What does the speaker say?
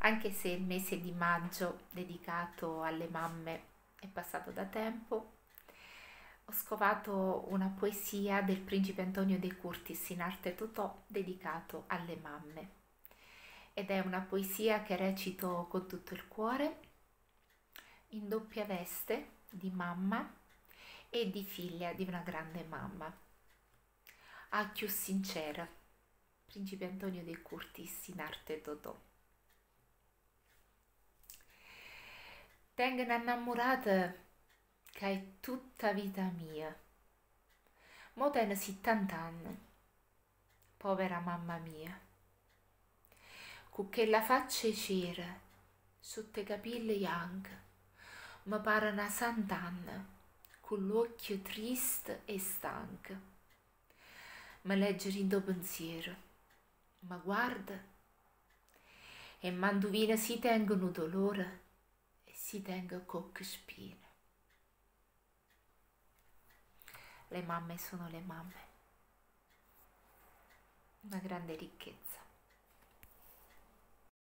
Anche se il mese di maggio dedicato alle mamme è passato da tempo, ho scovato una poesia del principe Antonio de Curtis in arte Totò dedicato alle mamme. Ed è una poesia che recito con tutto il cuore, in doppia veste di mamma e di figlia di una grande mamma. A più sincera, principe Antonio de Curtis in arte Totò. Tengo innamorata che è tutta vita mia. Mo ten 70 anni, povera mamma mia. Con quella faccia cera, sotto i capelli bianchi, mi pare una sant'anna, con l'occhio triste e stanco. Mi legge in tuo pensiero, ma guarda, e manduvina si tengono dolore e si tengono cocche spine. Le mamme sono le mamme, una grande ricchezza.